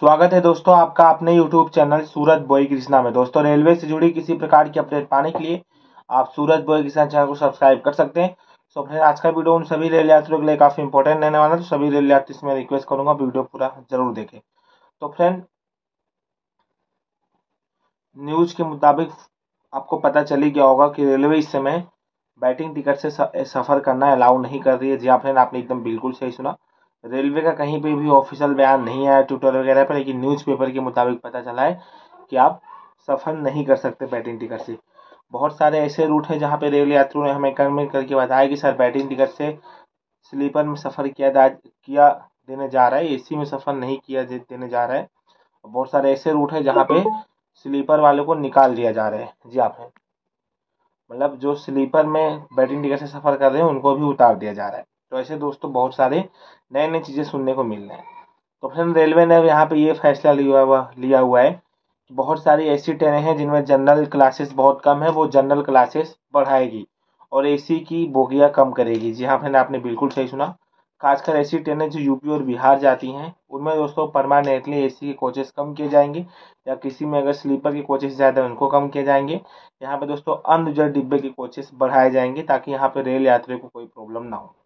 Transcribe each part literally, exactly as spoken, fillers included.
स्वागत है दोस्तों आपका अपने YouTube channel Suraj boy Krishna में। दोस्तों रेलवे से जुड़ी किसी प्रकार की अपडेट पाने के लिए आप सूरज बॉय कृष्णा चैनल को सब्सक्राइब कर सकते हैं। सो फ्रेंड, आज का वीडियो उन सभी रेल यात्रियों के लिए काफ़ी इंपॉर्टेंट रहने वाला है, तो सभी रेल यात्री से मैं रिक्वेस्ट करूंगा वीडियो पूरा जरूर देखें। तो फ्रेंड, न्यूज के मुताबिक आपको पता चली गया होगा कि रेलवे इस समय बैटिंग टिकट से सफ़र करना अलाउ नहीं कर रही है। जी हाँ फ्रेंड, आपने एकदम बिल्कुल सही सुना। रेलवे का कहीं पे भी ऑफिशियल बयान नहीं आया ट्विटर वगैरह पर, लेकिन न्यूज़पेपर के मुताबिक पता चला है कि आप सफ़र नहीं कर सकते बैटिंग टिकट से। बहुत सारे ऐसे रूट हैं जहाँ पे रेल यात्रियों ने हमें कमेंट करके बताया कि सर बैटिंग टिकट से स्लीपर में सफ़र किया जा किया देने जा रहा है, एसी में सफ़र नहीं किया देने जा रहा है। बहुत सारे ऐसे रूट हैं जहाँ पे स्लीपर वालों को निकाल दिया जा रहा है। जी हाँ फ्रेंड, मतलब जो स्लीपर में बैटिंग टिकट से सफ़र कर रहे हैं उनको भी उतार दिया जा रहा है। तो ऐसे दोस्तों बहुत सारे नए नए चीज़ें सुनने को मिल रहे हैं। तो फिर रेलवे ने यहाँ पे ये फैसला लिया हुआ लिया हुआ है कि बहुत सारी ऐसी ट्रेनें हैं जिनमें जनरल क्लासेस बहुत कम है, वो जनरल क्लासेस बढ़ाएगी और एसी की बोगियाँ कम करेगी। जी हाँ फ्रेंड, आपने बिल्कुल सही सुना। खासकर ऐसी ट्रेनें जो यूपी और बिहार जाती हैं उनमें दोस्तों परमानेंटली एसी के कोचेस कम किए जाएंगे, या किसी में अगर स्लीपर के कोचेस ज़्यादा उनको कम किए जाएंगे। यहाँ पे दोस्तों अनरिजर्व डिब्बे के कोचेस बढ़ाए जाएंगे ताकि यहाँ पे रेल यात्रियों को कोई प्रॉब्लम ना हो।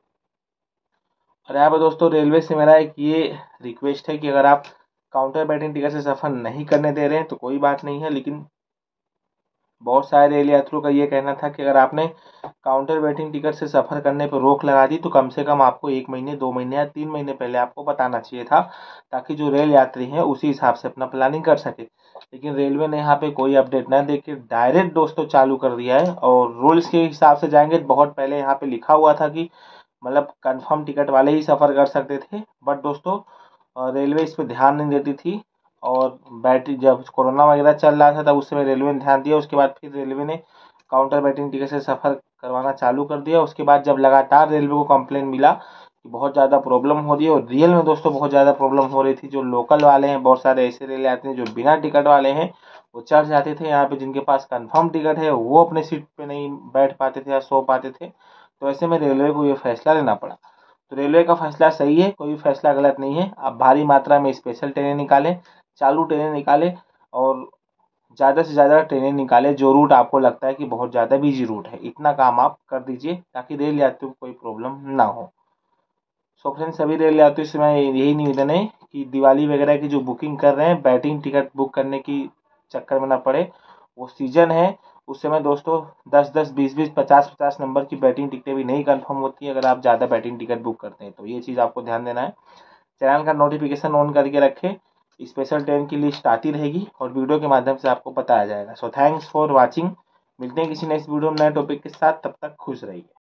और यहाँ पर दोस्तों रेलवे से मेरा एक ये रिक्वेस्ट है कि अगर आप काउंटर बैटिंग टिकट से सफ़र नहीं करने दे रहे हैं तो कोई बात नहीं है, लेकिन बहुत सारे रेल यात्रियों का ये कहना था कि अगर आपने काउंटर बैटिंग टिकट से सफ़र करने पर रोक लगा दी तो कम से कम आपको एक महीने दो महीने या तीन महीने पहले आपको बताना चाहिए था, ताकि जो रेल यात्री हैं उसी हिसाब से अपना प्लानिंग कर सके। लेकिन रेलवे ने यहाँ पे कोई अपडेट न दे के डायरेक्ट दोस्तों चालू कर दिया है, और रूल्स के हिसाब से जाएंगे तो बहुत पहले यहाँ पे लिखा हुआ था कि मतलब कंफर्म टिकट वाले ही सफ़र कर सकते थे। बट दोस्तों रेलवे इस पर ध्यान नहीं देती थी, और बैटरी जब कोरोना वगैरह चल रहा था तब उस समय रेलवे ने ध्यान दिया। उसके बाद फिर रेलवे ने काउंटर बैटिंग टिकट से सफ़र करवाना चालू कर दिया। उसके बाद जब लगातार रेलवे को कंप्लेन मिला कि बहुत ज़्यादा प्रॉब्लम हो रही है, और रियल में दोस्तों बहुत ज़्यादा प्रॉब्लम हो रही थी, जो लोकल वाले हैं, बहुत सारे ऐसे रेल यात्री हैं जो बिना टिकट वाले हैं वो चढ़ जाते थे यहाँ पे, जिनके पास कंफर्म टिकट है वो अपने सीट पे नहीं बैठ पाते थे या सो पाते थे। तो ऐसे में रेलवे को ये फैसला लेना पड़ा। तो रेलवे का फैसला सही है, कोई फैसला गलत नहीं है। आप भारी मात्रा में स्पेशल ट्रेनें निकालें, चालू ट्रेनें निकालें, और ज़्यादा से ज़्यादा ट्रेनें निकालें जो रूट आपको लगता है कि बहुत ज़्यादा बिजी रूट है। इतना काम आप कर दीजिए ताकि रेल यात्रियों को कोई प्रॉब्लम ना हो। सो फ्रेंड्स, सभी रेल यात्रियों से मैं यही निवेदन है कि दिवाली वगैरह की जो बुकिंग कर रहे हैं, बैटिंग टिकट बुक करने की चक्कर में ना पड़े। वो सीजन है, उस समय दोस्तों दस दस बीस बीस पचास पचास नंबर की बैटिंग टिकटें भी नहीं कंफर्म होती है अगर आप ज़्यादा बैटिंग टिकट बुक करते हैं। तो ये चीज़ आपको ध्यान देना है। चैनल का नोटिफिकेशन ऑन करके रखें, स्पेशल ट्रेन की लिस्ट आती रहेगी और वीडियो के माध्यम से आपको बताया जाएगा। So thanks for watching. मिलते हैं किसी नेक्स्ट वीडियो में नए टॉपिक के साथ, तब तक खुश रहिए।